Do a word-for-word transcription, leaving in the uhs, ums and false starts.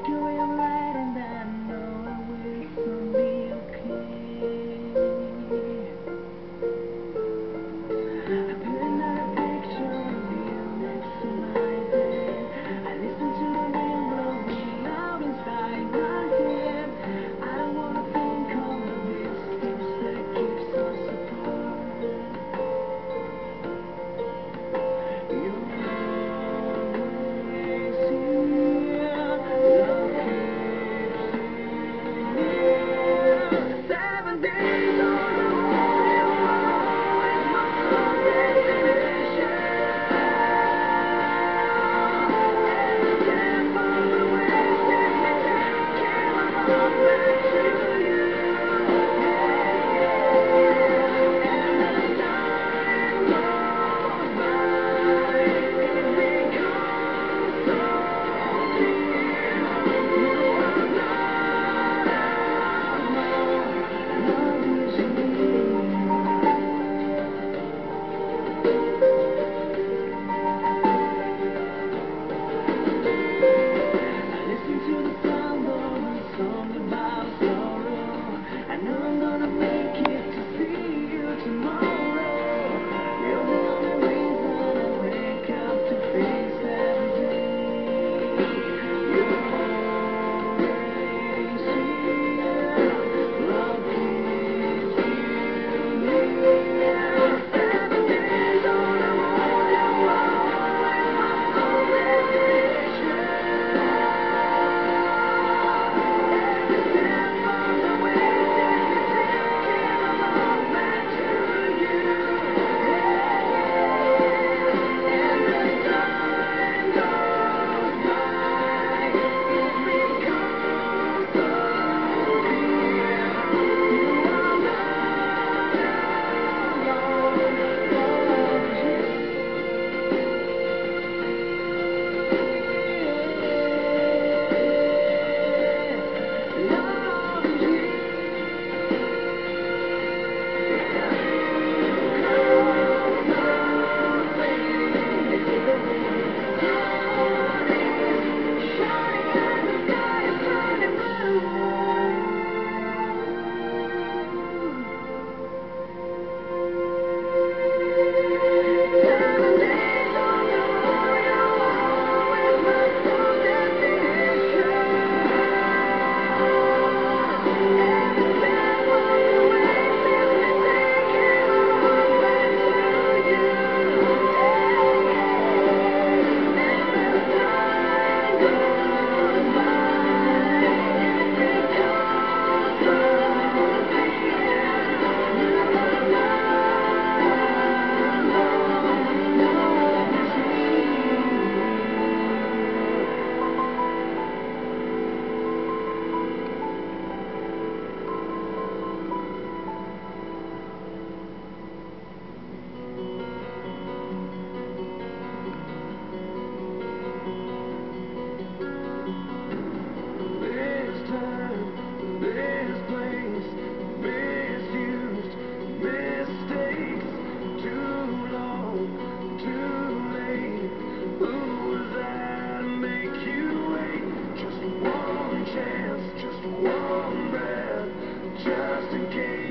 like a ray of light, and I know I will soon be okay. I put another picture of you next to my bed. I listen to the wind blowing loud inside my head. I don't wanna think all of these things that keeps us apart. You're always here, love keeps you near. Seven days on the road, you are always my destination. Every step of the way, let me take care of my back to you. Yeah, yeah. And as time goes by, it becomes so clear. You are not alone. Love is here. I listen to the sound of a song about sorrow. I know I'm gonna make it to see you tomorrow. You're the only reason I wake up to face every day. You're always here. Love keeps you near. Seven days on the road, you are always my sole destination. Every step of the way, let me take care of my back to you. Yeah, yeah. And as time goes by, it becomes so clear. You are not alone. Love is Seven days on the road, you are always my sole destination. Every step of the way, let me take care of my back to you. Yeah, yeah. And as time goes by, it becomes so clear. You are not alone. Love is This time, this place, misused mistakes, too long, too late. Who was I to make you wait? Just one chance, just one breath, just in case.